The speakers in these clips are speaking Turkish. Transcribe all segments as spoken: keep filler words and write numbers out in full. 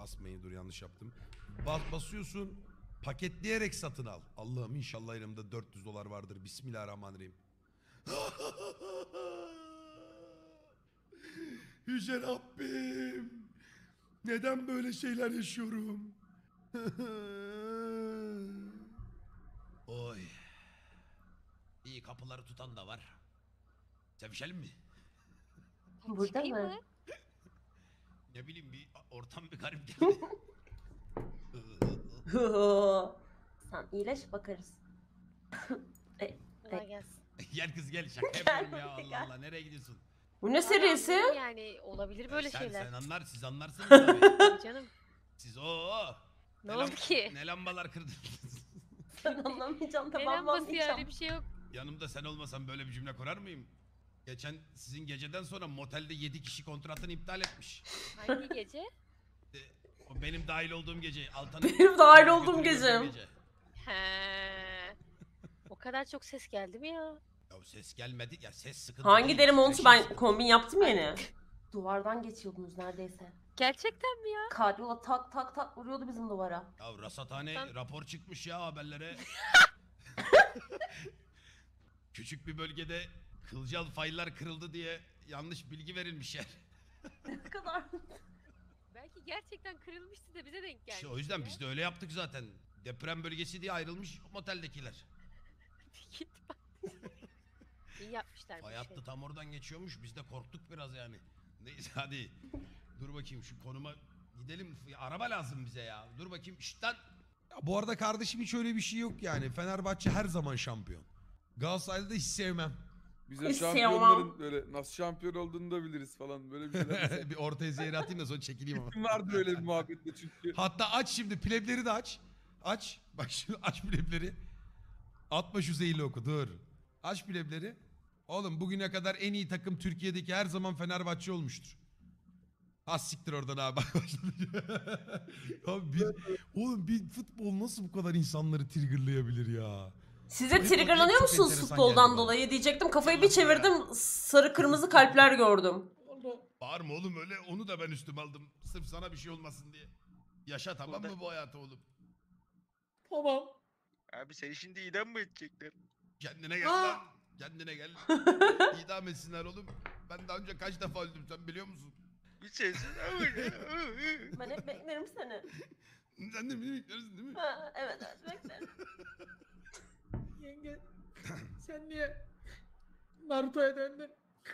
Basmayı dur yanlış yaptım. Bas, basıyorsun paketleyerek satın al. Allah'ım inşallah elimde dört yüz dolar vardır. Bismillahirrahmanirrahim. Yüce Rabbim. Neden böyle şeyler yaşıyorum? Oy. İyi kapıları tutan da var. Sevişelim mi? Burada mı? Ne bileyim bir ortam bir garip geldi. Sen iyileş bakarız. e, Kolay gelsin. Gel kız gel şaka yapıyorum ya Gel, Allah gel. Allah nereye gidiyorsun? Bu ne serisi? Anladım Yani olabilir böyle sen, şeyler. Sen anlar siz anlarsınız tabii. Tabii canım. Siz o. Ne oldu ki? Ne lambalar kırdınız. Sen anlamayacaksın Ne tamam lambası anlayacağım. yani bir şey yok. Yanımda sen olmasan böyle bir cümle kurar mıyım? Geçen sizin geceden sonra motelde yedi kişi kontratını iptal etmiş. Hangi gece? E, O benim dahil olduğum gece. Altan'ın Benim dahil götürüp olduğum götürdüğüm gecem. He. O kadar çok ses geldi mi ya? Ya ses gelmedi. Ya ses sıkıntı Hangi değil, deri montu titreşim ben sıkıntı. kombin yaptım yeni. Duvardan geçiyordunuz neredeyse. Gerçekten mi ya? Kadyola tak tak tak vuruyordu bizim duvara. Ya rasathane Ben- rapor çıkmış ya haberlere. Küçük bir bölgede kılcal faylar kırıldı diye yanlış bilgi verilmiş yer. Ne kadar. Belki gerçekten kırılmıştı da bize denk geldi. İşte o yüzden biz de öyle yaptık zaten. Deprem bölgesi diye ayrılmış moteldekiler. Git bak. İyi yapmışlar bu Fay şey. hattı tam oradan geçiyormuş. Biz de korktuk biraz yani. Neyse hadi. Dur bakayım şu konuma gidelim. Araba lazım bize ya. Dur bakayım. Şşt lan. Ya bu arada kardeşim hiç öyle bir şey yok yani. Fenerbahçe her zaman şampiyon. Galatasaray'da da hiç sevmem. Biz de Hiç şampiyonların sevmem. böyle nasıl şampiyon olduğunu da biliriz falan böyle bir şeyler. Bir ortaya zehir atayım da sonra çekileyim ama. Vardı öyle bir muhabbetle çünkü. Hatta aç şimdi plebleri de aç. Aç. Bak şimdi aç plebleri. Atma şu zehirli oku dur. Aç plebleri. Oğlum bugüne kadar en iyi takım Türkiye'deki her zaman Fenerbahçe olmuştur. Az siktir oradan abi. Abi bir, oğlum bir futbol nasıl bu kadar insanları triggerlayabilir ya? Siz de Çok- triggerlanıyor çok musunuz enteresan futboldan geldi dolayı diyecektim. Kafayı bir çevirdim sarı kırmızı kalpler gördüm. Bağırma oğlum öyle onu da ben üstüme aldım. Sırf sana bir şey olmasın diye. Yaşa tamam mı bu hayatı oğlum? Tamam. Abi seni şimdi idam mı edecekler? Kendine gel Aa! lan. Kendine gel. İdam etsinler oğlum. Ben daha önce kaç defa öldüm sen biliyor musun? Bir sensiz Ben hep beklerim seni. Sen de beni beklersin değil mi? Ha, evet evet beklerim. Yenge sen niye Naruto'ya döndün?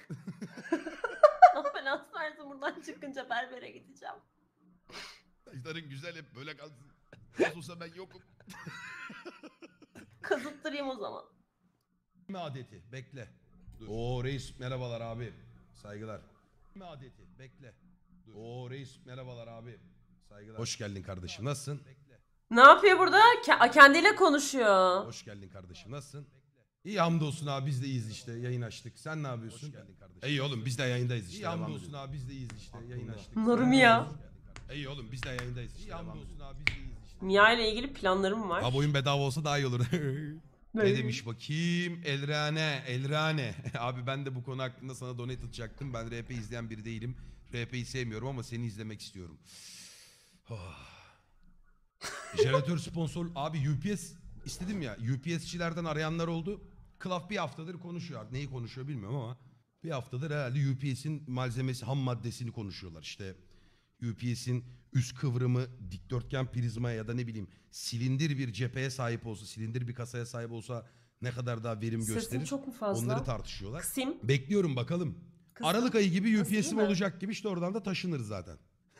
Allah belanı versin buradan çıkınca berbere gideceğim. Saçların güzel hep böyle kalsın. Nasıl olsa ben yokum. Kazıttırayım o zaman. Ne adeti? Bekle. Dur. Oo reis merhabalar abi. Saygılar. Ne adeti? Bekle. Dur. Oo reis merhabalar abi. Saygılar. Hoş geldin kardeşim. Nasılsın? Bekle. Ne yapıyor burada? Ke- kendiyle konuşuyor. Hoş geldin kardeşim. Nasılsın? İyi hamdolsun abi biz de iyiyiz işte. Yayın açtık. Sen ne yapıyorsun? Hoş geldin kardeşim. İyi oğlum biz de yayındayız işte. İyi hamdolsun abi biz de iyiyiz işte. Yayın açtık. Nurmi ya. İyi oğlum biz de yayındayız işte. İyi hamdolsun abi biz de iyiyiz işte. Mia ile ilgili planlarım var. Abi oyun bedava olsa daha iyi olur. Ne demiş bakayım? Elrane, Elrane. Abi ben de bu konu hakkında sana donate atacaktım. Ben R P izleyen biri değilim. R P'yi sevmiyorum ama seni izlemek istiyorum. Oh. Jeneratör sponsor. Abi U P S istedim ya. U P S'çilerden arayanlar oldu. Klaf bir haftadır konuşuyor. Neyi konuşuyor bilmiyorum ama. Bir haftadır herhalde U P S'in malzemesi, ham maddesini konuşuyorlar. İşte U P S'in üst kıvrımı dikdörtgen prizmaya ya da ne bileyim silindir bir cepheye sahip olsa, silindir bir kasaya sahip olsa ne kadar daha verim Sesim gösterir. çok mu fazla? Onları tartışıyorlar. Kısayım. Bekliyorum bakalım. Kısım. Aralık ayı gibi Kısayım U P S'im mı? olacak gibi işte oradan da taşınırız zaten.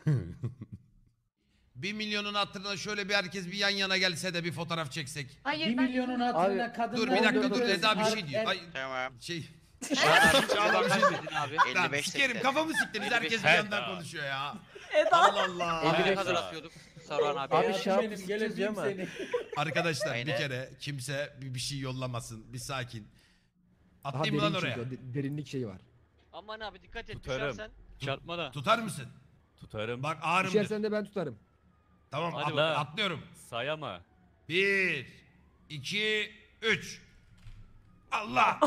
Bir milyonun hatırına şöyle bir herkes bir yan yana gelse de bir fotoğraf çeksek. Hayır Bir ben... milyonun hatırına kadın... Dur bir dakika dur öldürdü. Eda bir şey Er- diyor. er- Ay, Tamam. şey. Çağlar bir şey diyor. abi. Lan elli beş sikerim seksen. kafamı siktiniz herkes bir Evet yandan abi. konuşuyor ya. Eda. Allah Allah. elli beş Ne kadar atıyorduk Saruhan abi? Abi Hayatım şey benim, yapıp geleceğim sikeceğim ama. seni. Arkadaşlar bir Aynen. kere kimse bir, bir şey yollamasın. Bir sakin. Daha Atlayayım mı lan derin oraya? çünkü o, de- derinlik şeyi var. Aman abi dikkat et Tutarım. düşersen. Çarpma da. Tutar mısın? Tutarım. Bak ağrımdır. Düşersen de ben tutarım. Tamam Hadi at- lan. atlıyorum. Say ama. Bir, iki, üç. Allah!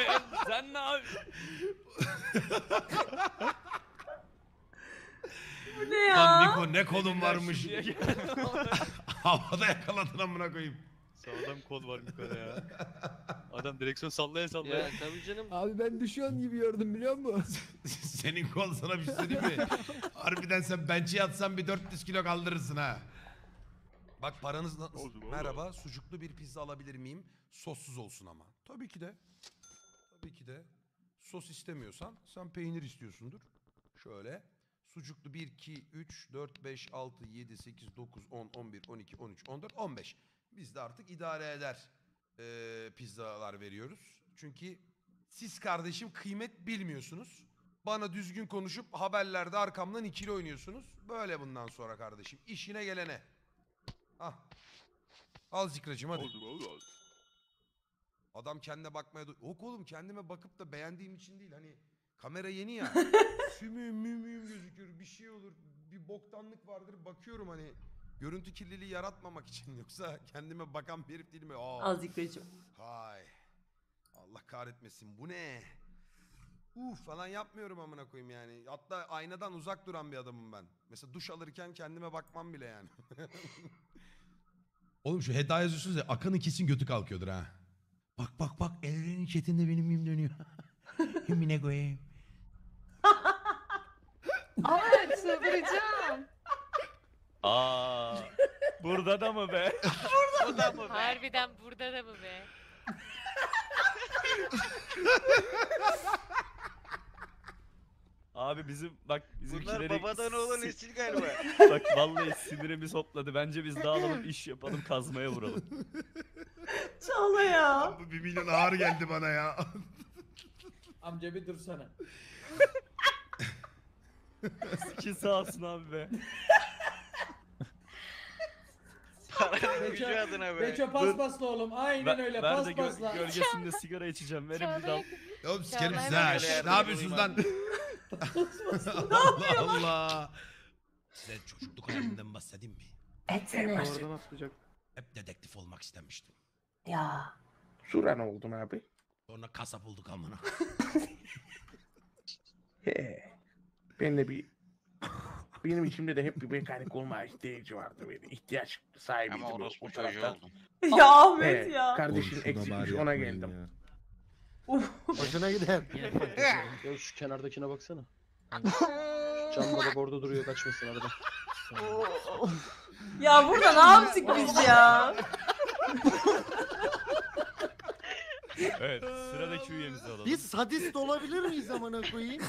Sen ne abi? Ne Lan ya? Niko ne kolun varmış. Şuraya gel. Havada yakaladın amına koyayım. Sağdan kol var yukarı ya. Adam direksiyon sallaya sallaya. Ya tabii canım. Abi ben düşüyor gibi gördüm biliyor musun? Senin kol sana bir şey söyleyeyim mi? Harbiden sen bench'e yatsan bir dört yüz kilo kaldırırsın ha. Bak paranız nasıl? Oldu, oldu. Merhaba, sucuklu bir pizza alabilir miyim? Sossuz olsun ama. Tabii ki de. Tabii ki de. Sos istemiyorsan sen peynir istiyorsundur. Şöyle. Sucuklu bir, iki, üç, dört, beş, altı, yedi, sekiz, dokuz, on, on bir, on iki, on üç, on dört, on beş. Biz de artık idare eder eee, pizzalar veriyoruz. Çünkü siz kardeşim kıymet bilmiyorsunuz. Bana düzgün konuşup haberlerde arkamdan ikili oynuyorsunuz. Böyle bundan sonra kardeşim. İşine gelene. Ah. Al Zikracığım hadi. Oldu oldu oldu. Adam kendine bakmaya... do- Yok oğlum kendime bakıp da beğendiğim için değil. Hani kamera yeni ya. Sümüğüm mümüğüm gözükür. Bir şey olur. Bir boktanlık vardır. Bakıyorum hani. Görüntü kirliliği yaratmamak için. Yoksa kendime bakan bir herif değil mi? Aa. Az Zikracığım. Hay. Allah kahretmesin. Bu ne? Uf falan yapmıyorum amına koyayım yani. Hatta aynadan uzak duran bir adamım ben. Mesela duş alırken kendime bakmam bile yani. Oğlum şu Heda yazıyorsunuz ya Akan'ın kesin götü kalkıyordur ha. Bak bak bak Elren'in chatinde benim mim dönüyor. Mimine koyayım. Ay çıldıracağım. Aa, burada da mı be? Bu da mı be? Harbiden burada da mı be? Abi bizim bak Bunlar bizimkileri... babadan oğlan nesil galiba. Bak vallahi sinirimiz hopladı. Bence biz dağılalım iş yapalım kazmaya vuralım. Çağla ya. Bu bir milyon ağır geldi bana ya. Amca bir dursana. Ki sağ olsun abi be. Paranın gücü Beço, adına be. Beço paspasla oğlum. Aynen Ben, öyle ben de gö- paspasla. gölgesinde sigara içeceğim. Verin bir dal. Oğlum sikerim Çağla size hemen ha. öyle Şşş, yerde Ne yapıyorsunuz durayım lan? Allah Allah. Size çocukluk hayalimden bahsedeyim mi? Oradan atlayacak. Hep dedektif olmak istemiştim. Ya. Sonra ne oldun abi? Sonra kasap olduk amına. He. Ben de bir... Benim içimde de hep bir mekanik olma ihtiyacı vardı böyle. İhtiyaç sahibiydim. Ama o- orospu o çocuğu taraftan. oldum. Ya Ahmet He, ya. Kardeşin eksikmiş ona geldim. Uf. Hoşuna gider. Ya şu kenardakine baksana. Can baba orada duruyor kaçmasın arada. Ya burada ne yaptık biz ya? Evet sıradaki üyemizi alalım. Biz sadist olabilir miyiz amına koyayım?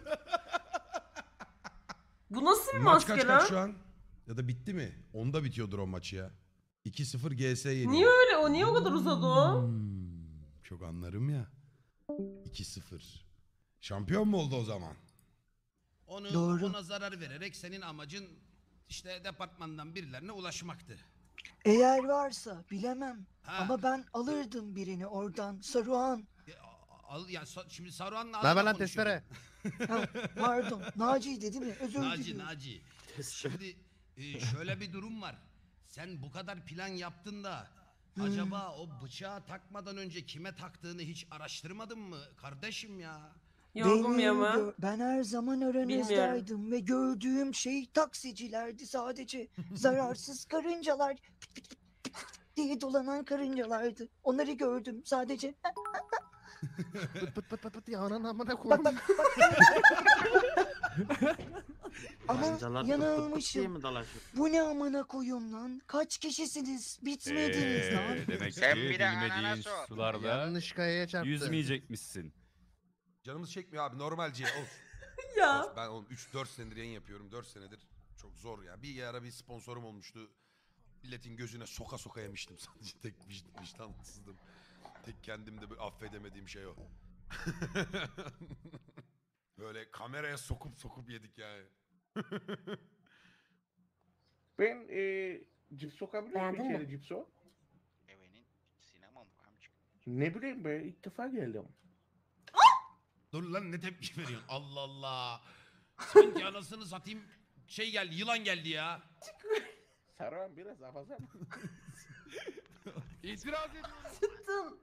Bu nasıl bir Maç kaç maske kaç lan? şu an? Ya da bitti mi? Onda bitiyordur o maç ya. iki sıfır G S yeniyor. Niye öyle? O niye o kadar uzadı o? Hmm, çok anlarım ya. iki sıfır. Şampiyon mu oldu o zaman? Onu Doğru. ona zarar vererek senin amacın işte departmandan birilerine ulaşmaktı. Eğer varsa bilemem. Ha. Ama ben alırdım birini oradan. Saruhan. Ya, al, ya so- şimdi Saruhan'la Ver adına lan konuşuyorum. testere. Ha, pardon. Naci'ydi değil mi? Özür Naci, diliyorum. Naci. Şimdi e, şöyle bir durum var. Sen bu kadar plan yaptın da acaba o bıçağı takmadan önce kime taktığını hiç araştırmadın mı kardeşim ya? Yorgun ya Benim mı? gö- Ben her zaman aranızdaydım ve gördüğüm şey taksicilerdi sadece. Zararsız karıncalar. Pıt pıt pıt pıt pıt diye dolanan karıncalardı. Onları gördüm sadece. Pıt pıt pıt pıt pıt ya ananı amına Bak koyayım. bak bak. Ama yanılmışım. Bu ne amına koyum lan? Kaç kişisiniz? Bitmediniz lan. Eee demek ki Sen bir de bilmediğin anana sor. sularda Yanlış kayaya çarptı. yüzmeyecekmişsin. Canımız çekmiyor abi normalce olsun. Ya. Olsun. Ben oğlum üç dört senedir yayın yapıyorum. dört senedir çok zor ya. Bir ara bir sponsorum olmuştu. Milletin gözüne soka soka yemiştim sadece. Tek vic- vicdansızdım. Tek kendimde böyle affedemediğim şey o. Böyle kameraya sokup sokup yedik yani. Ben e, cips sokabiliyor muyum Beğendin mi? içeri cipso? Evenin sinema mı amcık? Ne bileyim be ilk defa geldim. Dur lan ne tepki veriyorsun? Allah Allah. Sanki anasını satayım şey geldi yılan geldi ya. Saruhan biraz afaza. İtiraz ediyorum. Sıktım.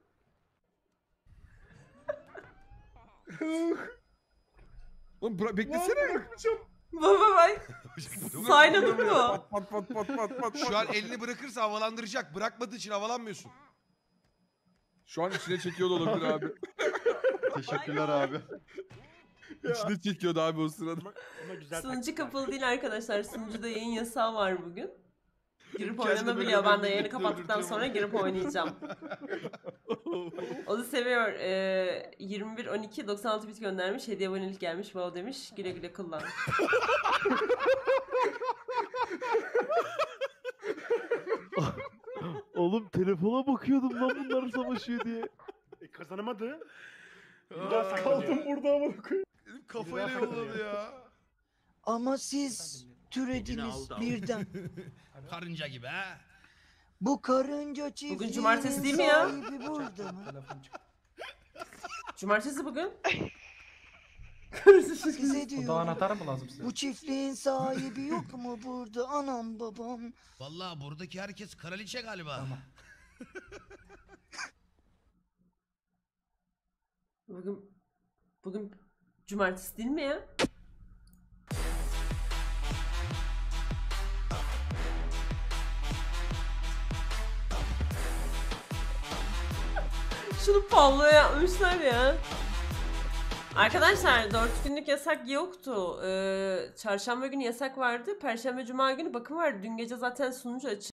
Oğlum bıra- beklesene. Baba bak. Sahile durmuyor. Pat pat pat pat pat pat. Şu an elini bırakırsa havalandıracak. Bırakmadığı için havalanmıyorsun. Şu an içine çekiyor da olabilir abi. Teşekkürler abi. İçine çekiyordu abi o sırada. Sunucu kapalı değil arkadaşlar. Sunucuda yayın yasağı var bugün. Girip Kendine oynanabiliyor. böyle Ben de bir yayını birlikte kapattıktan öldürtüyor sonra bunu. girip oynayacağım. O da seviyor. Ee, yirmi bir on iki doksan altı bit göndermiş. Hediye abonelik gelmiş. Wow demiş. Güle güle kullan. Oğlum telefona bakıyordum lan bunlar savaşıyor diye. E, kazanamadı. Aa, Kaldım burada ama koyayım. Benim kafayla yolladı ya. Ama siz türediniz birden. Karınca gibi ha. Bu karınca çiftliğinin cumartesi değil mi ya? sahibi burada mı? Cumartesi bugün. Size diyorum. anahtarı mı lazım size? Bu çiftliğin sahibi yok mu burada? Anam babam. Vallahi buradaki herkes kraliçe galiba. Bugün bugün cumartesi değil mi ya? Şunu Pablo'ya yapmışlar ya. Arkadaşlar dört günlük yasak yoktu. Ee, çarşamba günü yasak vardı. Perşembe cuma günü bakım vardı. Dün gece zaten sunucu açık.